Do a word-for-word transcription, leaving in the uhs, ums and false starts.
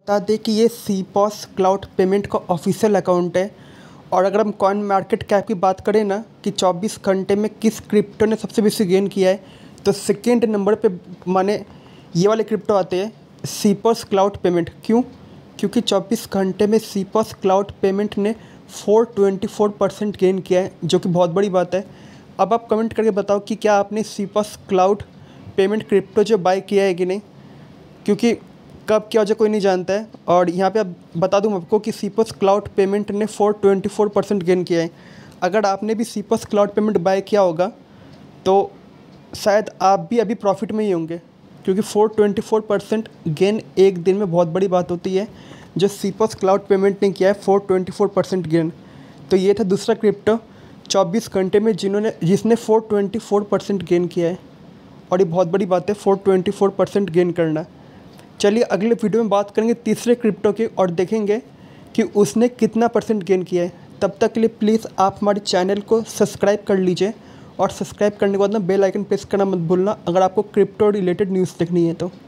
बता दें कि ये सीपॉस क्लाउड पेमेंट का ऑफिशियल अकाउंट है। और अगर हम कॉइन मार्केट कैप की बात करें ना कि चौबीस घंटे में किस क्रिप्टो ने सबसे बेसी गेन किया है, तो सेकेंड नंबर पे माने ये वाले क्रिप्टो आते हैं, सीपॉस क्लाउड पेमेंट। क्यों? क्योंकि चौबीस घंटे में सीपॉस क्लाउड पेमेंट ने चार सौ चौबीस परसेंट गेन किया है, जो कि बहुत बड़ी बात है। अब आप कमेंट करके बताओ कि क्या आपने सीपॉस क्लाउड पेमेंट क्रिप्टो जो बाय किया है कि नहीं, क्योंकि कब क्या हो जाए कोई नहीं जानता है। और यहाँ पे अब बता दूँ आपको कि सीपॉस क्लाउड पेमेंट ने चार सौ चौबीस परसेंट गेन किया है। अगर आपने भी सीपॉस क्लाउड पेमेंट बाय किया होगा तो शायद आप भी अभी प्रॉफिट में ही होंगे, क्योंकि चार सौ चौबीस परसेंट गेन एक दिन में बहुत बड़ी बात होती है। जो सीपॉस क्लाउड पेमेंट ने किया है चार सौ चौबीस परसेंट गेन। तो ये था दूसरा क्रिप्टो चौबीस घंटे में जिन्होंने जिसने चार सौ चौबीस परसेंट गेन किया है, और ये बहुत बड़ी बात है चार सौ चौबीस परसेंट गेन करना। चलिए अगले वीडियो में बात करेंगे तीसरे क्रिप्टो की और देखेंगे कि उसने कितना परसेंट गेन किया है। तब तक के लिए प्लीज़ आप हमारे चैनल को सब्सक्राइब कर लीजिए, और सब्सक्राइब करने के बाद ना बेल आइकन प्रेस करना मत भूलना अगर आपको क्रिप्टो रिलेटेड न्यूज़ देखनी है तो।